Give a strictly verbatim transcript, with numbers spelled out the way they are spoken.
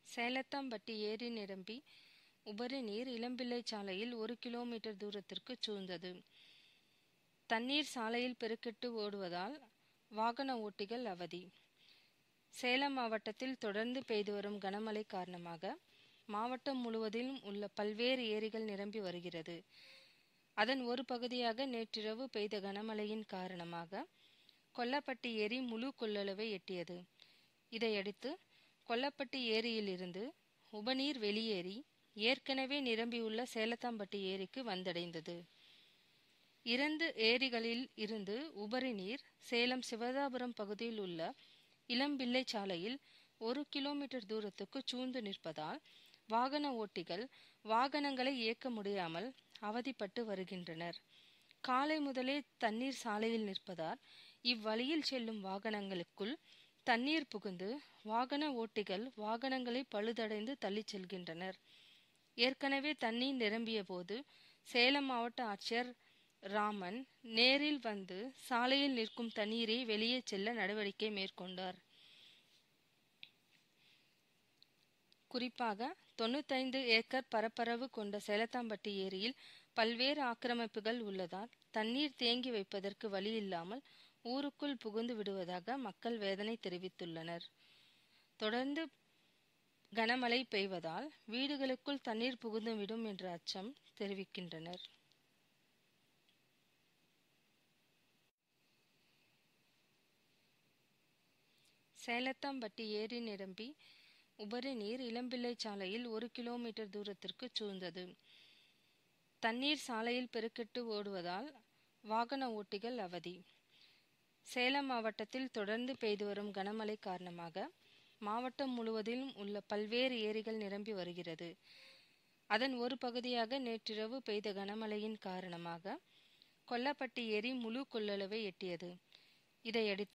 சேலத்தாம்பட்டி ஏரி நிரம்பி உபரி நீர் இளம்பிள்ளை சாலையில் ஒரு கிலோமீட்டர் தூரத்திற்கு சூழ்ந்தது. தண்ணீர் சாலையில் பெருக்கெட்டு ஓடுவதால் வாகன ஓட்டிகள் அவதி. சேலம் மாவட்டத்தில் தொடர்ந்து பெய்து வரும் கனமழை காரணமாக மாவட்டம் முழுவதிலும் உள்ள பல்வேறு ஏரிகள் நிரம்பி வருகிறது. அதன் ஒரு பகுதியாக நேற்றிரவு பெய்த கனமழையின் காரணமாக கொல்லப்பட்டி ஏரி முழு கொள்ளளவை எட்டியது. இதையடுத்து கொல்லப்பட்டி ஏரியிலிருந்து உபநீர் வெளியேறி ஏற்கனவே நிரம்பியுள்ள சேலத்தாம்பட்டி ஏரிக்கு வந்தடைந்தது. இரண்டு ஏரிகளில் இருந்து உபரி நீர் சேலம் சிவதாபுரம் பகுதியில் உள்ள இளம்பிள்ளை சாலையில் ஒரு கிலோமீட்டர் தூரத்துக்கு சூழ்ந்து நிற்பதால் வாகன ஓட்டிகள் வாகனங்களை இயக்க முடியாமல் அவதிப்பட்டு வருகின்றனர். காலை முதலே தண்ணீர் சாலையில் நிற்பதால் இவ்வழியில் செல்லும் வாகனங்களுக்குள் தண்ணீர் புகுந்து வாகன ஓட்டிகள் வாகனங்களை பழுதடைந்து தள்ளி செல்கின்றனர். ஏற்கனவே தண்ணீர் நிரம்பிய போது சேலம் மாவட்ட ஆட்சியர் ராமன் நேரில் வந்து சாலையில் நிற்கும் தண்ணீரை வெளியே செல்ல நடவடிக்கை மேற்கொண்டார். குறிப்பாக தொண்ணூத்தைந்து ஏக்கர் பரப்பளவு கொண்ட சேலத்தாம்பட்டி ஏரியில் பல்வேறு ஆக்கிரமிப்புகள் உள்ளதால் தண்ணீர் தேங்கி வைப்பதற்கு வழி இல்லாமல் ஊருக்குள் புகுந்து விடுவதாக மக்கள் வேதனை தெரிவித்துள்ளனர். தொடர்ந்து கனமழை பெய்வதால் வீடுகளுக்குள் தண்ணீர் புகுந்துவிடும் என்ற அச்சம் தெரிவிக்கின்றனர். சேலத்தாம்பட்டி ஏரி நிரம்பி உபரி நீர் இளம்பிள்ளை சாலையில் ஒரு கிலோமீட்டர் தூரத்திற்கு சூழ்ந்தது. தண்ணீர் சாலையில் பெருக்கெட்டு ஓடுவதால் வாகன ஓட்டிகள் அவதி. சேலம் மாவட்டத்தில் தொடர்ந்து பெய்து வரும் கனமழை காரணமாக மாவட்டம் முழுவதிலும் உள்ள பல்வேறு ஏரிகள் நிரம்பி வருகிறது. அதன் ஒரு பகுதியாக நேற்றிரவு பெய்த கனமழையின் காரணமாக கொல்லப்பட்டி ஏரி முழு கொள்ளளவை எட்டியது. இதையடுத்து